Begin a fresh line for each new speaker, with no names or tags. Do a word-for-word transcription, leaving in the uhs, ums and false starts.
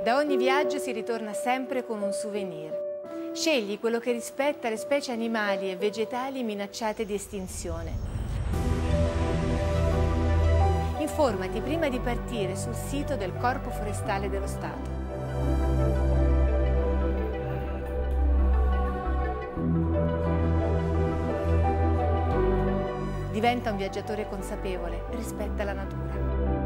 Da ogni viaggio si ritorna sempre con un souvenir. Scegli quello che rispetta le specie animali e vegetali minacciate di estinzione. Informati prima di partire sul sito del Corpo Forestale dello Stato. Diventa un viaggiatore consapevole, rispetta la natura.